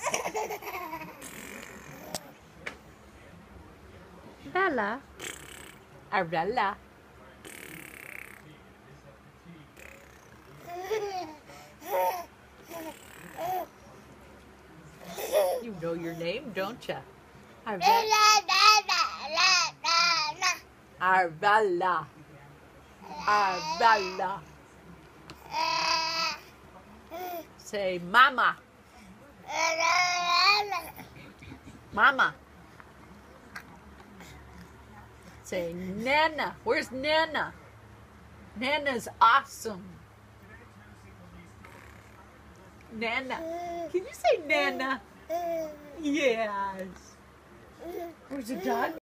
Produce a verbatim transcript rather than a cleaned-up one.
Bella. Arabella. You know your name, don't you? Arabella. Arabella. Arabella. Say mama. Mama. Say Nana. Where's Nana? Nana's awesome. Nana. Can you say Nana? Yes. Where's the dog?